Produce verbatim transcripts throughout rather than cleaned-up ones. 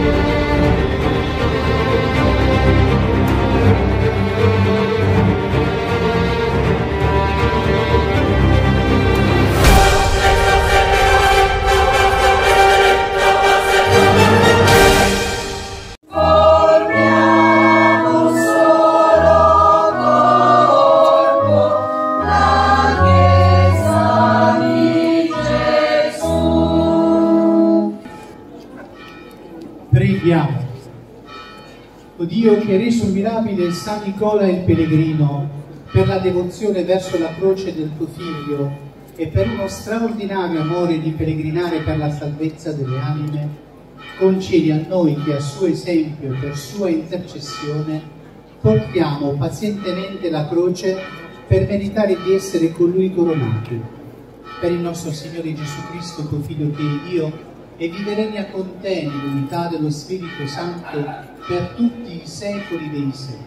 Preghiamo. O Dio, che hai reso mirabile San Nicola il Pellegrino per la devozione verso la croce del tuo Figlio e per uno straordinario amore di pellegrinare per la salvezza delle anime, concedi a noi che a suo esempio e per sua intercessione portiamo pazientemente la croce per meritare di essere con Lui coronati. Per il nostro Signore Gesù Cristo, tuo Figlio, che è Dio, e viveremo con te nell'unità dello Spirito Santo per tutti i secoli dei secoli.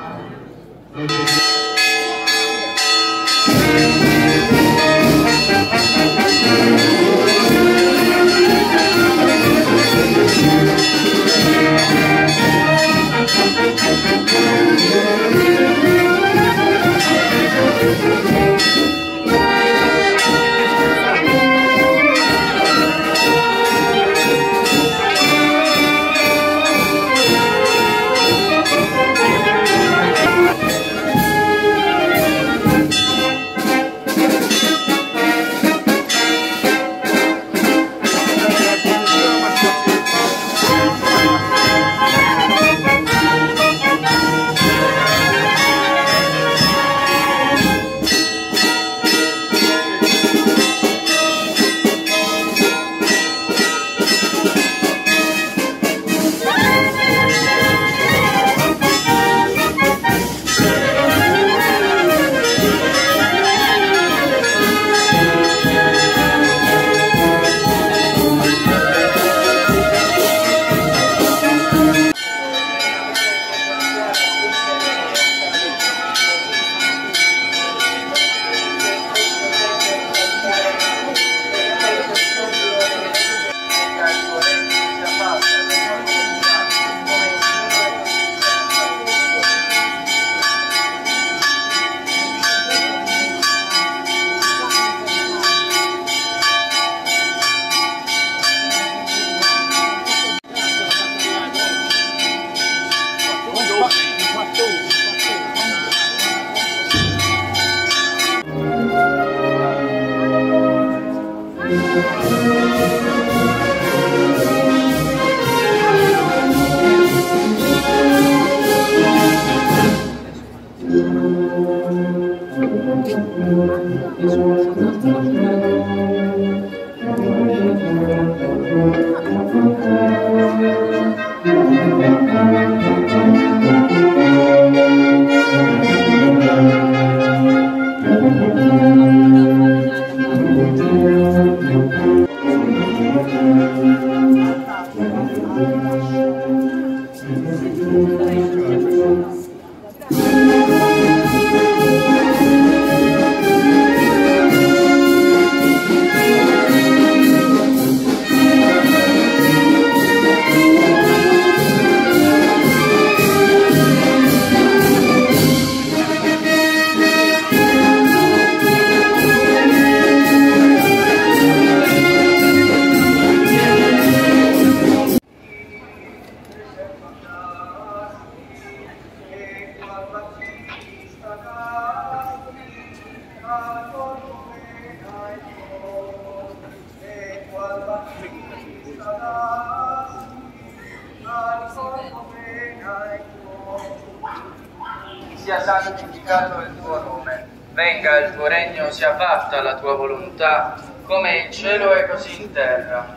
Sia santificato il tuo nome, venga il tuo regno, sia fatta la tua volontà, come in cielo e così in terra.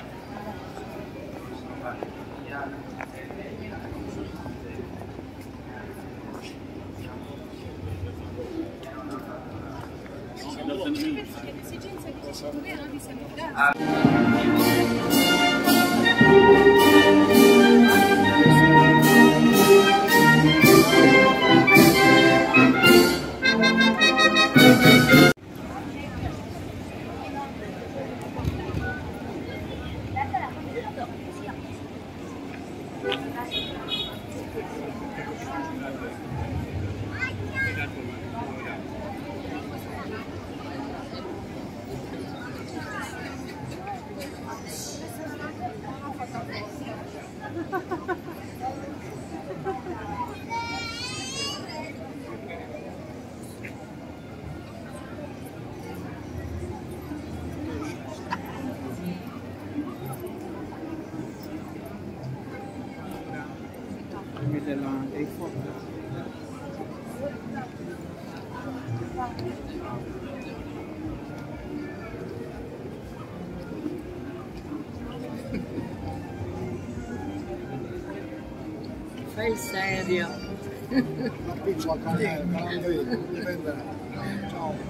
dei fuochi. Fai il serio. Piccola cannella, dipende. Ciao.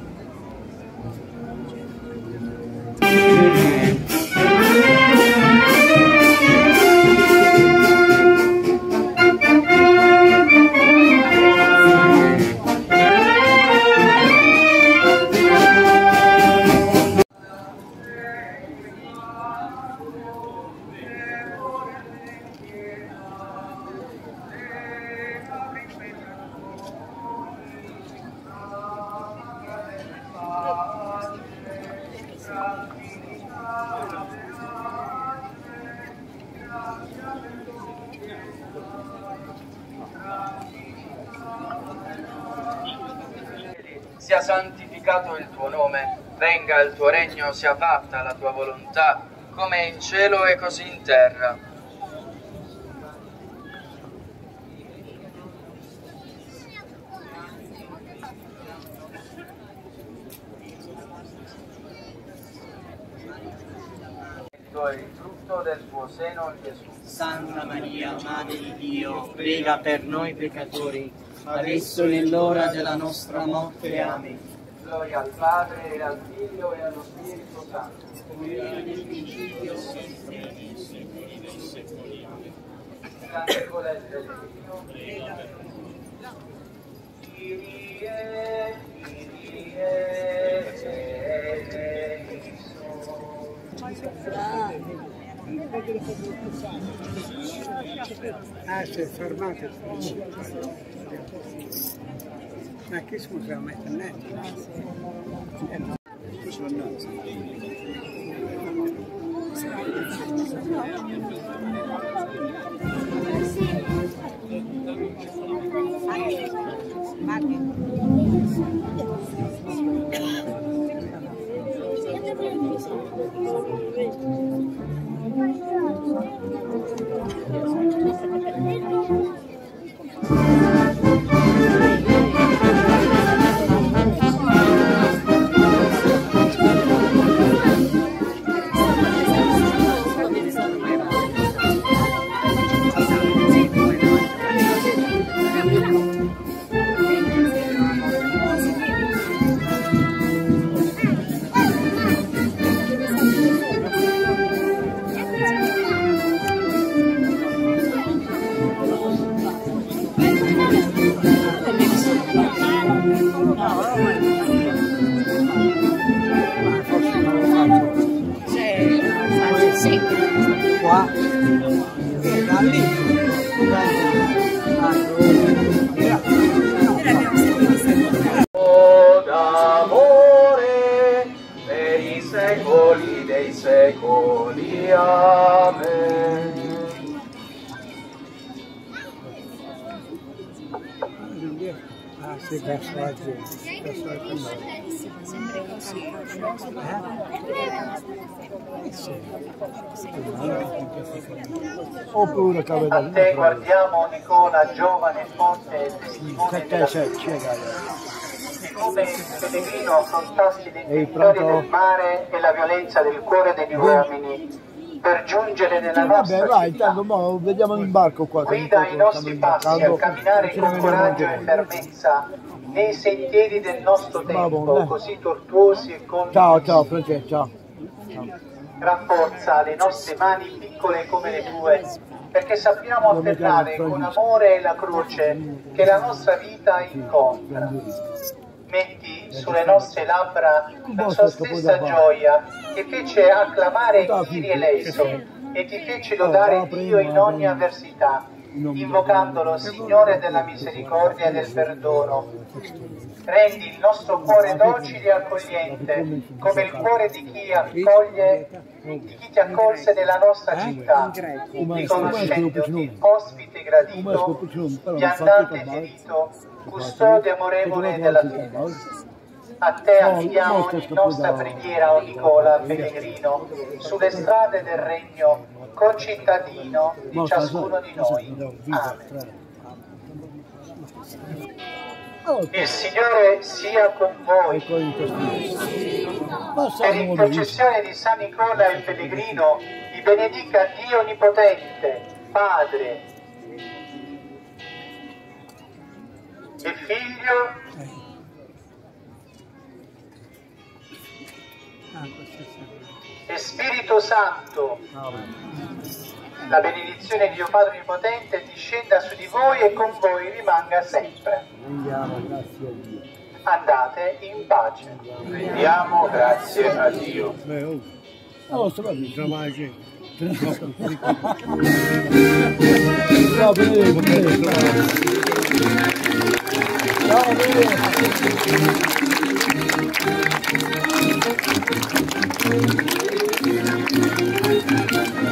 Sia santificato il tuo nome, venga il tuo regno, sia fatta la tua volontà, come in cielo e così in terra. Il frutto del tuo seno, Gesù. Santa Maria, Madre di Dio, prega per noi peccatori, adesso nell'ora della nostra morte. Amen. Gloria al Padre, e al Figlio, e allo Spirito Santo. Santa Coletta del Dio, prega per noi. Kyrie, Kyrie, Ah, si è fermato. Ma che scusa, ma è netto? Qua e da lì oh, d'amore per i secoli dei secoli. Amen. ah, si verso la gente, verso la gente. Oppure che A te guardiamo, Nicola, giovane, forte e testimone della come pellegrino affrontassi le ingiurie del mare e la violenza del cuore degli uomini per giungere nella nostra vabbè, vai, città. tanto mo vediamo l'imbarco qua. Guida i nostri passi a camminare con coraggio e fermezza nei sentieri del nostro tempo, così tortuosi e colmi. Ciao, ciao, Francesco, ciao. Rafforza le nostre mani piccole come le tue, perché sappiamo afferrare con amore la croce che la nostra vita incontra. Metti sulle nostre labbra la sua stessa gioia che fece acclamare Kyrie eleison, e ti feci lodare Dio in ogni avversità, invocandolo Signore della misericordia e del perdono. Rendi il nostro cuore docile e accogliente, come il cuore di chi accoglie, di chi ti accolse nella nostra città, riconoscendoti ospite gradito, viandante ferito, custode amorevole della fede. A te affidiamo ogni nostra preghiera, o Nicola, pellegrino, sulle strade del regno, concittadino di ciascuno di noi. Amen. Il Signore sia con voi. Per intercessione di San Nicola il pellegrino, vi benedica Dio Onnipotente, Padre e Figlio e Spirito Santo. La benedizione di Dio Padre Onnipotente discenda su di voi e con voi rimanga sempre. Andate in pace. Rendiamo grazie a Dio. Ciao,